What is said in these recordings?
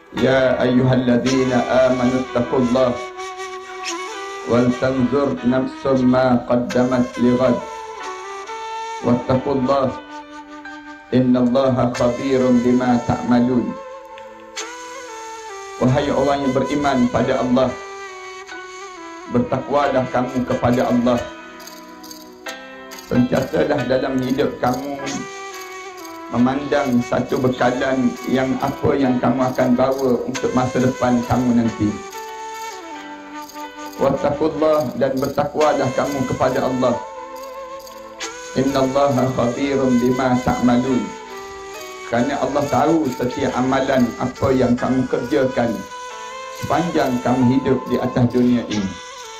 يا أيها الذين آمنوا اتقوا الله ولتنظر نفس ما قدمت لغد واتقوا الله إن الله خبير بما تعملون. Wahai orang yang beriman pada Allah, bertakwalah kamu kepada Allah. Sentiasalah dalam hidup kamu memandang satu bekalan yang apa yang kamu akan bawa untuk masa depan kamu nanti. Wattaqullah, dan bertakwalah kamu kepada Allah. Innallaha khabirun bima ta'malun. Kerana Allah tahu setiap amalan apa yang kamu kerjakan sepanjang kamu hidup di atas dunia ini.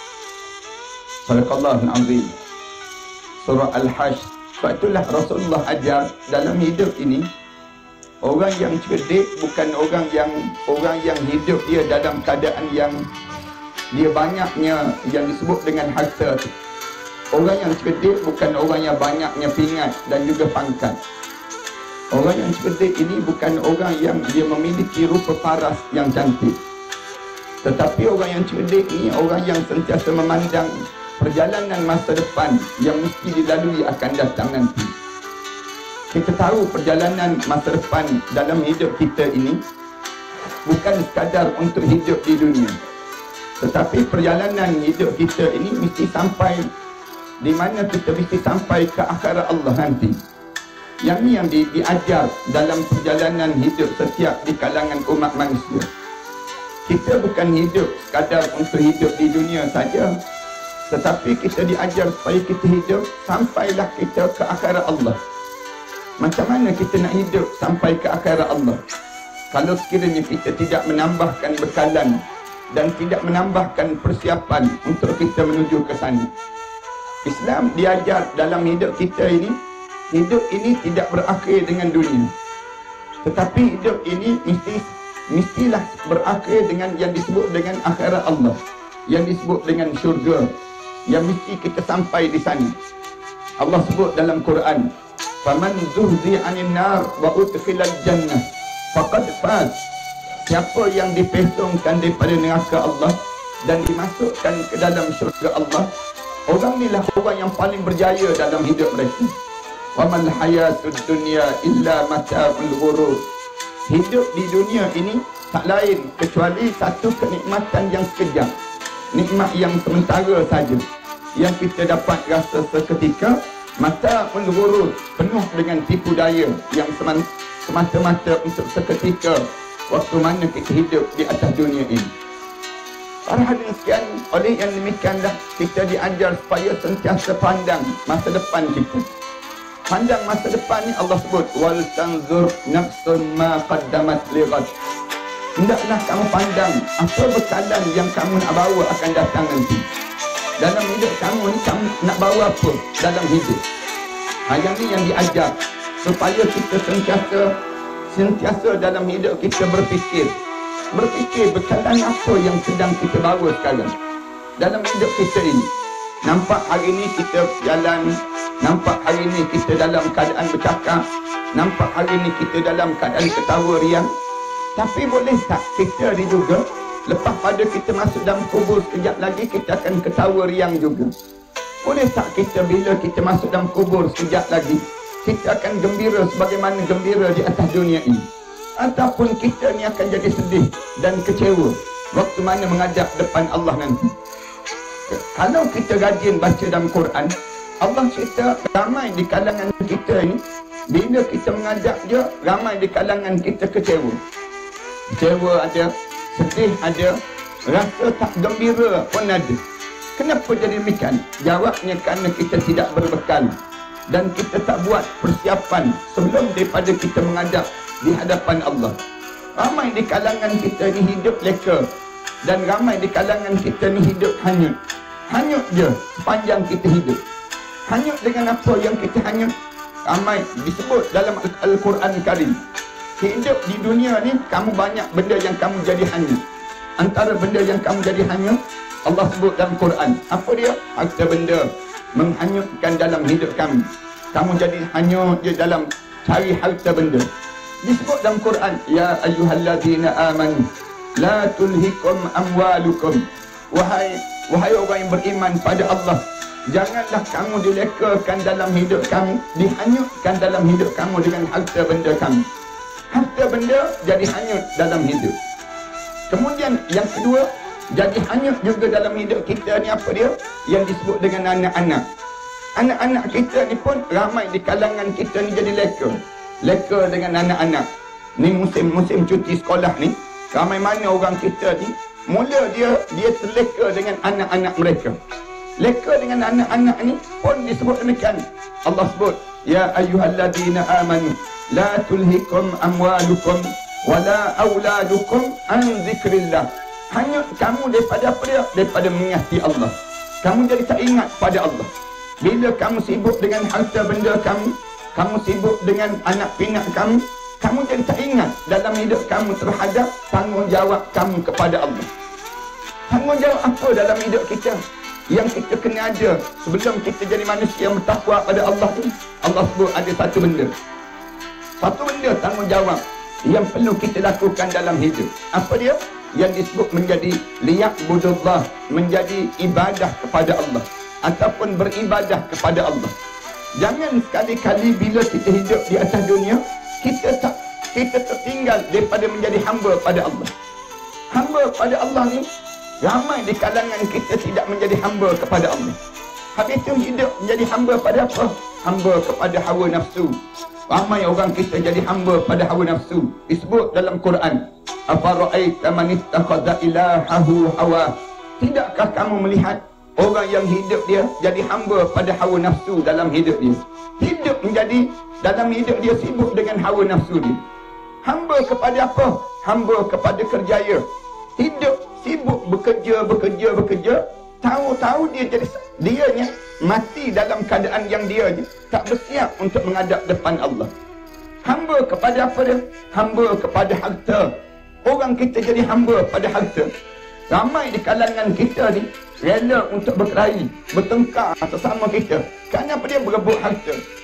Sadaqallahul azim. Surah Al-Hajj. Sebab itulah Rasulullah ajar dalam hidup ini, orang yang cerdik bukan orang yang hidup dia dalam keadaan yang dia banyaknya yang disebut dengan harta. Orang yang cerdik bukan orang yang banyaknya pingat dan juga pangkat. Orang yang cerdik ini bukan orang yang dia memiliki rupa paras yang cantik. Tetapi orang yang cerdik ini orang yang sentiasa memandang perjalanan masa depan yang mesti dilalui akan datang nanti. Kita tahu perjalanan masa depan dalam hidup kita ini bukan sekadar untuk hidup di dunia. Tetapi perjalanan hidup kita ini mesti sampai di mana kita mesti sampai ke akhirat Allah nanti. Yang ni yang diajar dalam perjalanan hidup setiap di kalangan umat manusia. Kita bukan hidup sekadar untuk hidup di dunia saja, tetapi kita diajar supaya kita hidup sampailah kita ke akhirat Allah. Macam mana kita nak hidup sampai ke akhirat Allah kalau sekiranya kita tidak menambahkan bekalan dan tidak menambahkan persiapan untuk kita menuju ke sana? Islam diajar dalam hidup kita ini, hidup ini tidak berakhir dengan dunia, tetapi hidup ini mestilah berakhir dengan yang disebut dengan akhirat Allah, yang disebut dengan syurga, yang mesti kita sampai di sana. Allah sebut dalam Quran, faman zuhzi 'anil nar wa udkhilal jannah faqad faz. Siapa yang dipesongkan daripada neraka Allah dan dimasukkan ke dalam syurga Allah, orang inilah orang yang paling berjaya dalam hidup mereka. Wa mal hayatud dunya illa mata'ul ghurur. Hidup di dunia ini tak lain kecuali satu kenikmatan yang sekejap, nikmat yang sementara saja, yang kita dapat rasa seketika. Mata'ul ghurur, penuh dengan tipu daya yang semata-mata untuk seketika waktu mana kita hidup di atas dunia ini. Para hadirin sekalian, oleh yang demikianlah kita diajar supaya sentiasa pandang masa depan kita. Pandang masa depan ni Allah sebut wal tanzur nafsun ma qaddamat lighad. Hendaklah kamu pandang apa bekalan yang kamu nak bawa akan datang nanti. Dalam hidup kamu ni kamu nak bawa apa dalam hidup? Yang ni yang diajar supaya kita sentiasa dalam hidup kita berfikir bekalan apa yang sedang kita bawa sekarang dalam hidup kita ini. Nampak hari ni kita jalan, nampak hari ni kita dalam keadaan bercakap, nampak hari ni kita dalam keadaan ketawa riang. Tapi boleh tak kita ni juga lepas pada kita masuk dalam kubur sekejap lagi kita akan ketawa riang juga? Boleh tak kita bila kita masuk dalam kubur sekejap lagi kita akan gembira sebagaimana gembira di atas dunia ini? Ataupun kita ni akan jadi sedih dan kecewa waktu mana menghadap depan Allah nanti? Kalau kita rajin baca dalam Quran, Allah cerita ramai di kalangan kita ini bila kita menghadap dia, ramai di kalangan kita kecewa. Kecewa ada, sedih ada, rasa tak gembira pun ada. Kenapa jadi demikian? Jawabnya kerana kita tidak berbekal dan kita tak buat persiapan sebelum daripada kita menghadap di hadapan Allah. Ramai di kalangan kita ni hidup leka dan ramai di kalangan kita ni hidup hanyut. Hanyut je sepanjang kita hidup. Hanyut dengan apa yang kita hanyut? Ramai disebut dalam Al-Quran Karim. Hidup di dunia ni kamu banyak benda yang kamu jadi hanyut. Antara benda yang kamu jadi hanyut, Allah sebut dalam Quran. Apa dia? Harta benda menghanyutkan dalam hidup kami. Kamu jadi hanyut je dalam cari harta benda. Disebut dalam Quran, ya ayyuhallazina amanu la tulhikum amwalukum. Wahai orang yang beriman pada Allah, janganlah kamu dilekakan dalam hidup kamu, dihanyutkan dalam hidup kamu dengan harta benda kamu. Harta benda jadi hanyut dalam hidup. Kemudian yang kedua, jadi hanyut juga dalam hidup kita ni apa dia? Yang disebut dengan anak-anak. Anak-anak kita ni pun ramai di kalangan kita ni jadi leka. Leka dengan anak-anak. Ni musim cuti sekolah ni, ramai mana orang kita ni mula dia terleka dengan anak-anak mereka. Leka dengan anak-anak ni pun disebut demikian. Allah sebut, ya ayyuhalladzina amanu la tulhikum amwalukum wala auladukum an zikrillah. Hanyut kamu daripada apa dia? Daripada mengingati Allah. Kamu jadi tak ingat pada Allah. Bila kamu sibuk dengan harta benda kamu sibuk dengan anak pinak kamu jadi tak ingat dalam hidup kamu terhadap tanggungjawab kamu kepada Allah. Tanggungjawab apa dalam hidup kita yang kita kena ada sebelum kita jadi manusia yang bertakwa pada Allah ni? Allah sebut ada satu benda tanggungjawab yang perlu kita lakukan dalam hidup. Apa dia? Yang disebut menjadi liya'budullah, menjadi ibadah kepada Allah ataupun beribadah kepada Allah. Jangan sekali-kali bila kita hidup di atas dunia, kita tertinggal daripada menjadi hamba pada Allah. Hamba pada Allah ni, ramai di kalangan kita tidak menjadi hamba kepada Allah. Habis itu hidup menjadi hamba pada apa? Hamba kepada hawa nafsu. Ramai orang kita jadi hamba pada hawa nafsu. Disebut dalam Quran, afara'aita man ittakhadha ilahahu hawa. Tidakkah kamu melihat orang yang hidup dia jadi hamba pada hawa nafsu dalam hidup dia? Hidup menjadi dalam hidup dia sibuk dengan hawa nafsu dia. Hamba kepada apa? Hamba kepada kerjaya. Hidup sibuk bekerja. Tahu-tahu dia mati dalam keadaan yang dia tak bersiap untuk menghadap depan Allah. Hamba kepada apa dia? Hamba kepada harta. Orang kita jadi hamba pada harta. Ramai di kalangan kita ni rela untuk berkelahi, bertengkar sesama kita. Kenapa dia berebut harta?